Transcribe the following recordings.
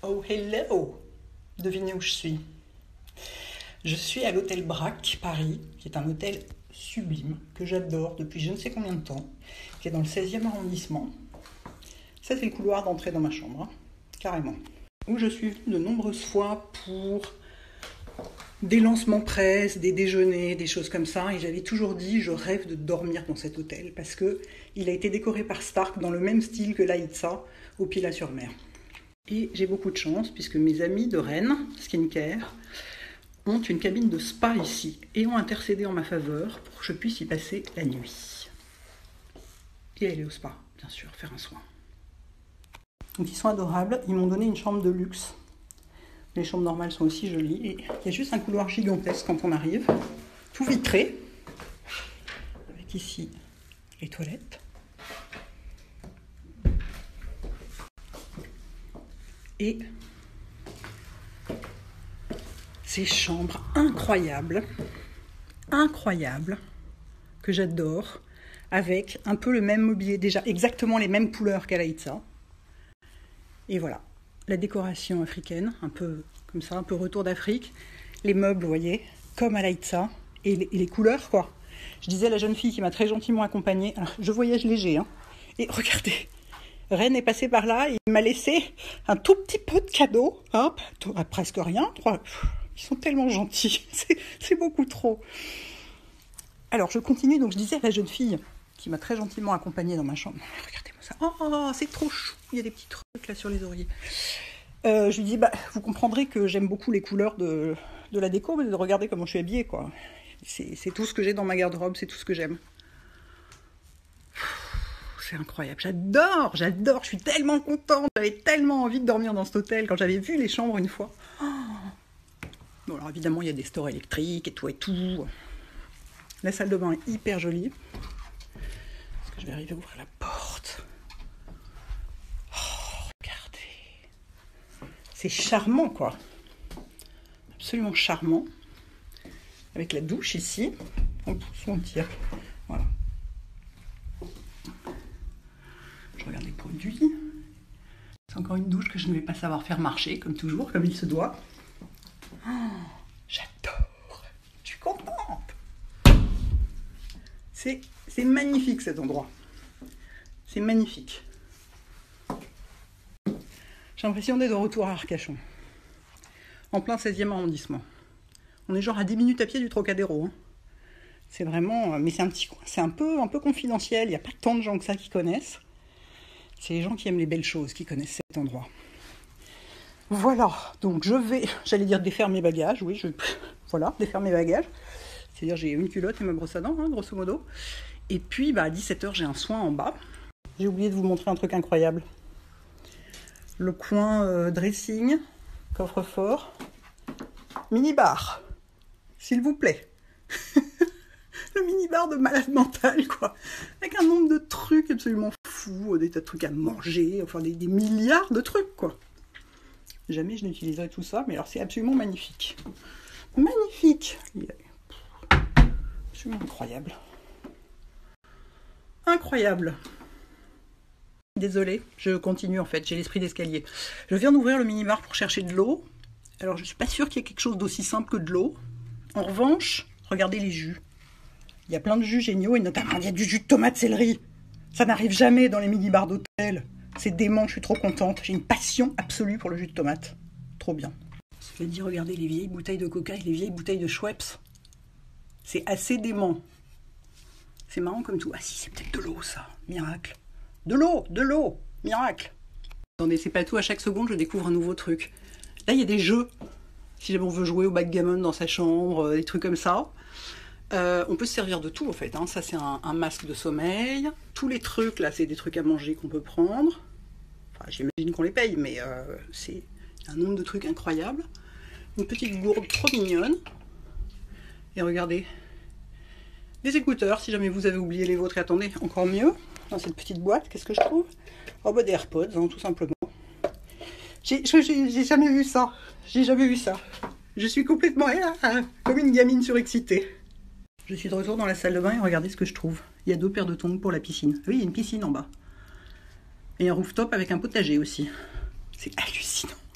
Oh hello! Devinez où je suis. Je suis à l'hôtel Braque, Paris, qui est un hôtel sublime, que j'adore depuis je ne sais combien de temps, qui est dans le 16e arrondissement. Ça, c'est le couloir d'entrée dans ma chambre, hein, carrément. Où je suis venue de nombreuses fois pour des lancements presse, des déjeuners, des choses comme ça, et j'avais toujours dit, je rêve de dormir dans cet hôtel, parce que il a été décoré par Stark dans le même style que l'Aïtza, au Pilat-sur-Mer. Et j'ai beaucoup de chance, puisque mes amis de Rennes, Skincare, ont une cabine de spa ici, et ont intercédé en ma faveur pour que je puisse y passer la nuit. Et aller au spa, bien sûr, faire un soin. Donc ils sont adorables, ils m'ont donné une chambre de luxe. Les chambres normales sont aussi jolies, et il y a juste un couloir gigantesque quand on arrive, tout vitré, avec ici les toilettes. Et ces chambres incroyables, que j'adore, avec un peu le même mobilier, déjà exactement les mêmes couleurs qu'à l'Aïtza. Et voilà, la décoration africaine, un peu comme ça, un peu retour d'Afrique. Les meubles, vous voyez, comme à l'Aïtza, et les couleurs, quoi. Je disais à la jeune fille qui m'a très gentiment accompagnée, alors je voyage léger, hein, et regardez, Rennes est passé par là et il m'a laissé un tout petit peu de cadeaux, hein, presque rien. Ils sont tellement gentils, c'est beaucoup trop. Alors je continue, donc je disais à la jeune fille qui m'a très gentiment accompagnée dans ma chambre, regardez-moi ça, oh c'est trop chou, il y a des petits trucs là sur les oreillers. Je lui dis, vous comprendrez que j'aime beaucoup les couleurs de la déco, mais regardez comment je suis habillée, quoi. C'est tout ce que j'ai dans ma garde-robe, c'est tout ce que j'aime. C'est incroyable, j'adore, je suis tellement contente, j'avais tellement envie de dormir dans cet hôtel quand j'avais vu les chambres une fois. Bon, alors évidemment, il y a des stores électriques et tout. La salle de bain est hyper jolie. Est-ce que je vais arriver à ouvrir la porte? Oh, regardez. C'est charmant, quoi. Absolument charmant. Avec la douche ici. On peut se mentir. Voilà. Je regarde les produits. C'est encore une douche que je ne vais pas savoir faire marcher, comme toujours, comme il se doit. Oh, j'adore. Je suis contente. C'est magnifique cet endroit. C'est magnifique. J'ai l'impression d'être de retour à Arcachon. En plein 16e arrondissement. On est genre à 10 minutes à pied du Trocadéro. Hein. C'est vraiment... Mais c'est un petit coin. C'est un peu confidentiel. Il n'y a pas tant de gens que ça qui connaissent. C'est les gens qui aiment les belles choses qui connaissent cet endroit. Voilà. Donc j'allais dire défaire mes bagages. Oui, voilà, défaire mes bagages. C'est-à-dire j'ai une culotte et ma brosse à dents, hein, grosso modo. Et puis à 17h, j'ai un soin en bas. J'ai oublié de vous montrer un truc incroyable. Le coin dressing, coffre-fort, mini-bar, s'il vous plaît. Le mini-bar de malade mental, quoi. Avec un nombre de trucs absolument fous, des tas de trucs à manger, enfin des milliards de trucs, quoi. Jamais je n'utiliserai tout ça, mais alors c'est absolument magnifique. Magnifique! Absolument incroyable. Incroyable! Désolée, je continue en fait, j'ai l'esprit d'escalier. Je viens d'ouvrir le mini-bar pour chercher de l'eau. Alors je suis pas sûre qu'il y ait quelque chose d'aussi simple que de l'eau. En revanche, regardez les jus. Il y a plein de jus géniaux, et notamment il y a du jus de tomate céleri. Ça n'arrive jamais dans les mini-bars d'hôtel. C'est dément, je suis trop contente. J'ai une passion absolue pour le jus de tomate. Trop bien. Cela dit, regardez les vieilles bouteilles de coca et les vieilles bouteilles de Schweppes. C'est assez dément. C'est marrant comme tout. Ah si, c'est peut-être de l'eau ça. Miracle. De l'eau, miracle. Attendez, c'est pas tout, à chaque seconde je découvre un nouveau truc. Là il y a des jeux, si jamais on veut jouer au backgammon dans sa chambre, des trucs comme ça. On peut se servir de tout en fait, hein. Ça c'est un masque de sommeil. Tous les trucs là, c'est des trucs à manger qu'on peut prendre. Enfin, j'imagine qu'on les paye, mais c'est un nombre de trucs incroyables. Une petite gourde trop mignonne. Et regardez, des écouteurs, si jamais vous avez oublié les vôtres, et attendez, encore mieux. Dans cette petite boîte, qu'est-ce que je trouve? Oh des AirPods, hein, tout simplement. J'ai jamais vu ça. J'ai jamais vu ça. Je suis complètement comme une gamine surexcitée. Je suis de retour dans la salle de bain et regardez ce que je trouve. Il y a 2 paires de tongs pour la piscine. Oui, il y a une piscine en bas. Et un rooftop avec un potager aussi. C'est hallucinant.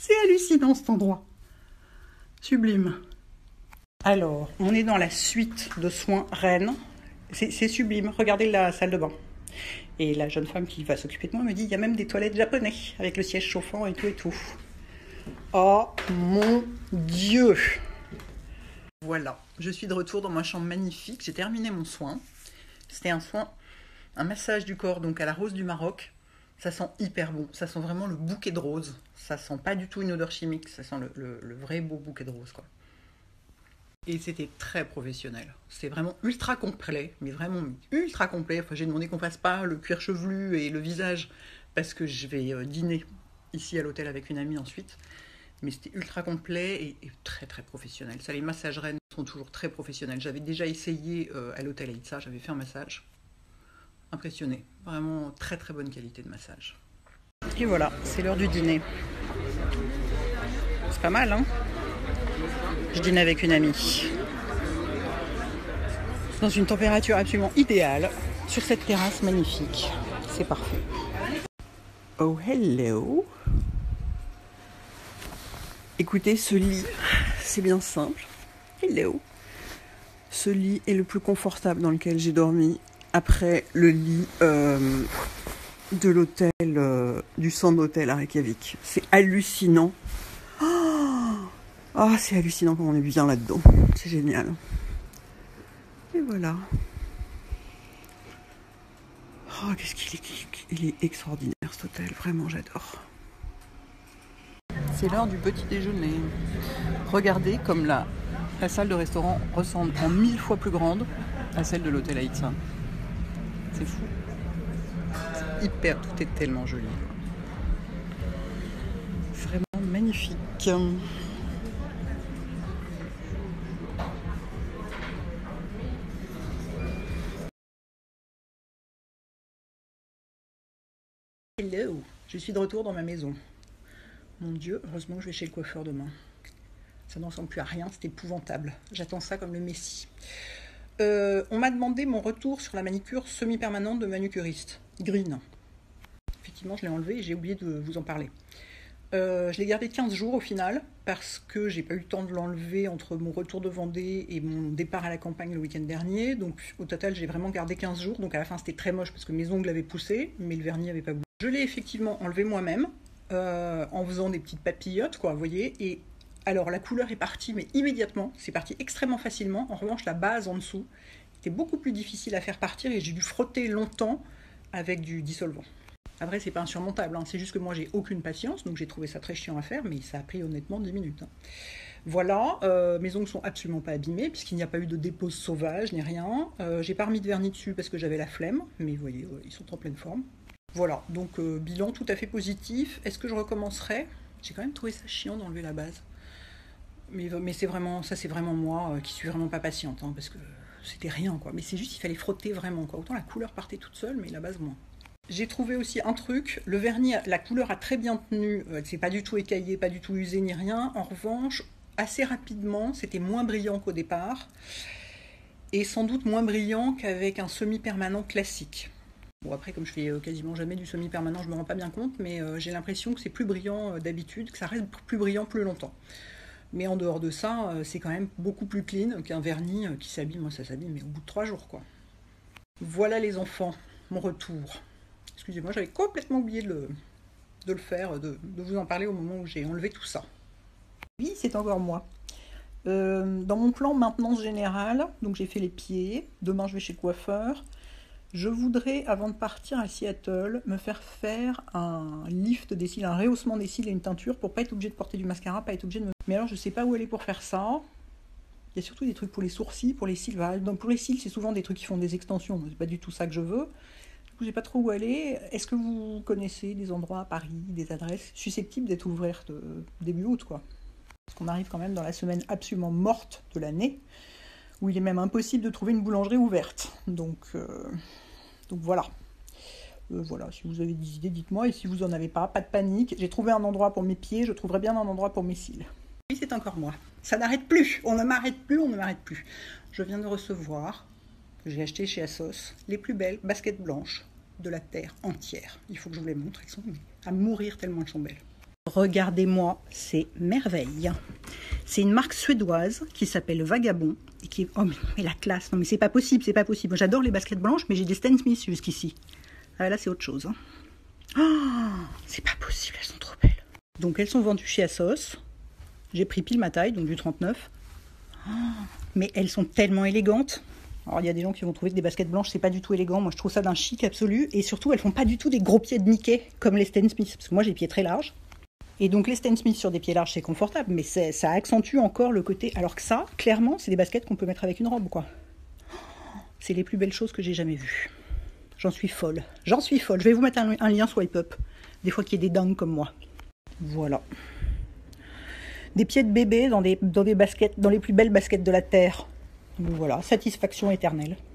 C'est hallucinant cet endroit. Sublime. Alors, on est dans la suite de soins Rennes. C'est sublime. Regardez la salle de bain. Et la jeune femme qui va s'occuper de moi me dit, il y a même des toilettes japonais avec le siège chauffant et tout et tout. Oh mon Dieu! Voilà, je suis de retour dans ma chambre magnifique. J'ai terminé mon soin. C'était un massage du corps, donc à la rose du Maroc. Ça sent hyper bon. Ça sent vraiment le bouquet de rose. Ça sent pas du tout une odeur chimique. Ça sent le vrai beau bouquet de rose, quoi. Et c'était très professionnel. C'est vraiment ultra complet, mais vraiment ultra complet. Enfin, j'ai demandé qu'on fasse pas le cuir chevelu et le visage parce que je vais dîner ici à l'hôtel avec une amie ensuite. Mais c'était ultra complet et très très professionnel. Ça, les massages Rennes sont toujours très professionnels. J'avais déjà essayé à l'hôtel Aïtsa, j'avais fait un massage. Impressionné. Vraiment très très bonne qualité de massage. Et voilà, c'est l'heure du dîner. C'est pas mal, hein? Je dîne avec une amie. Dans une température absolument idéale, sur cette terrasse magnifique. C'est parfait. Oh, hello! Écoutez, ce lit, c'est bien simple. Hello! Ce lit est le plus confortable dans lequel j'ai dormi après le lit de l'hôtel, du centre d'hôtel à Reykjavik. C'est hallucinant. Ah, c'est hallucinant comme on est bien là-dedans. C'est génial. Et voilà. Oh, qu'est-ce qu'il est extraordinaire cet hôtel. Vraiment, j'adore. C'est l'heure du petit déjeuner. Regardez comme la salle de restaurant ressemble en 1000 fois plus grande à celle de l'hôtel Aïtsa. C'est fou. C'est hyper, tout est tellement joli. Vraiment magnifique. Hello, je suis de retour dans ma maison. Mon Dieu, heureusement que je vais chez le coiffeur demain. Ça n'en ressemble plus à rien, c'est épouvantable. J'attends ça comme le Messie. On m'a demandé mon retour sur la manicure semi-permanente de manucuriste, Green. Effectivement, je l'ai enlevé et j'ai oublié de vous en parler. Je l'ai gardé 15 jours au final, parce que j'ai pas eu le temps de l'enlever entre mon retour de Vendée et mon départ à la campagne le week-end dernier. Donc au total, j'ai vraiment gardé 15 jours. Donc à la fin, c'était très moche parce que mes ongles avaient poussé, mais le vernis avait pas bougé. Je l'ai effectivement enlevé moi-même, en faisant des petites papillotes, quoi, vous voyez. Et alors la couleur est partie, mais immédiatement, c'est parti extrêmement facilement. En revanche, la base en dessous était beaucoup plus difficile à faire partir et j'ai dû frotter longtemps avec du dissolvant. Après, c'est pas insurmontable, hein. C'est juste que moi, j'ai aucune patience, donc j'ai trouvé ça très chiant à faire, mais ça a pris honnêtement 10 minutes. Hein. Voilà, mes ongles sont absolument pas abîmés, puisqu'il n'y a pas eu de dépose sauvage, ni rien. J'ai pas remis de vernis dessus parce que j'avais la flemme, mais vous voyez, ils sont en pleine forme. Voilà, donc bilan tout à fait positif. Est-ce que je recommencerai? J'ai quand même trouvé ça chiant d'enlever la base. Mais c'est vraiment, ça c'est vraiment moi qui suis vraiment pas patiente, hein, parce que c'était rien, quoi. Mais c'est juste, il fallait frotter vraiment, quoi. Autant la couleur partait toute seule, mais la base moins. J'ai trouvé aussi un truc, le vernis, la couleur a très bien tenu, c'est pas du tout écaillé, pas du tout usé ni rien. En revanche, assez rapidement, c'était moins brillant qu'au départ, et sans doute moins brillant qu'avec un semi-permanent classique. Bon, après, comme je fais quasiment jamais du semi-permanent, je me rends pas bien compte, mais j'ai l'impression que c'est plus brillant d'habitude, que ça reste plus brillant plus longtemps. Mais en dehors de ça, c'est quand même beaucoup plus clean qu'un vernis qui s'abîme. Moi, ça s'abîme, mais au bout de 3 jours, quoi. Voilà les enfants, mon retour. Excusez-moi, j'avais complètement oublié de le faire, de vous en parler au moment où j'ai enlevé tout ça. Oui, c'est encore moi. Dans mon plan maintenance générale, donc j'ai fait les pieds, demain je vais chez le coiffeur. Je voudrais, avant de partir à Seattle, me faire un lift des cils, un rehaussement des cils et une teinture pour pas être obligé de porter du mascara, pas être obligé de me... Mais alors je sais pas où aller pour faire ça. Il y a surtout des trucs pour les sourcils, pour les cils. Donc pour les cils, c'est souvent des trucs qui font des extensions, c'est pas du tout ça que je veux. Je sais pas trop où aller. Est-ce que vous connaissez des endroits à Paris, des adresses susceptibles d'être ouvertes début août, quoi? Parce qu'on arrive quand même dans la semaine absolument morte de l'année, où il est même impossible de trouver une boulangerie ouverte. Donc voilà. Voilà, si vous avez des idées, dites-moi. Et si vous en avez pas de panique. J'ai trouvé un endroit pour mes pieds, je trouverai bien un endroit pour mes cils. Oui, c'est encore moi. Ça n'arrête plus. On ne m'arrête plus, on ne m'arrête plus. Je viens de recevoir, que j'ai acheté chez Asos, les plus belles baskets blanches de la terre entière. Il faut que je vous les montre, elles sont à mourir tellement elles sont belles. Regardez-moi ces merveilles. C'est une marque suédoise qui s'appelle Vagabond. Et qui... Oh mais la classe, non mais c'est pas possible, c'est pas possible. Moi, j'adore les baskets blanches, mais j'ai des Stan Smith jusqu'ici. Ah, là c'est autre chose. Hein. Oh, c'est pas possible, elles sont trop belles. Donc elles sont vendues chez Assos. J'ai pris pile ma taille, donc du 39. Oh, mais elles sont tellement élégantes. Alors il y a des gens qui vont trouver que des baskets blanches c'est pas du tout élégant. Moi je trouve ça d'un chic absolu. Et surtout elles font pas du tout des gros pieds de Mickey comme les Stan Smith. Parce que moi j'ai des pieds très larges. Et donc les Stan Smith sur des pieds larges c'est confortable. Mais ça accentue encore le côté. Alors que ça, clairement, c'est des baskets qu'on peut mettre avec une robe quoi. C'est les plus belles choses que j'ai jamais vues. J'en suis folle. J'en suis folle. Je vais vous mettre un lien swipe up. Des fois qu'il y ait des dingues comme moi. Voilà. Des pieds de bébé dans des baskets, dans les plus belles baskets de la terre. Donc voilà, satisfaction éternelle.